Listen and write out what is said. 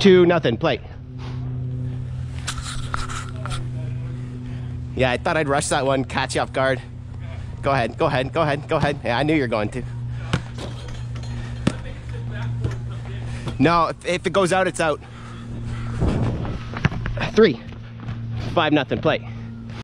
2-0, play. Yeah, I thought I'd rush that one, catch you off guard. Go ahead, go ahead, go ahead, go ahead. Yeah, I knew you were going to. No, if it goes out, it's out. 3, 5-0, play.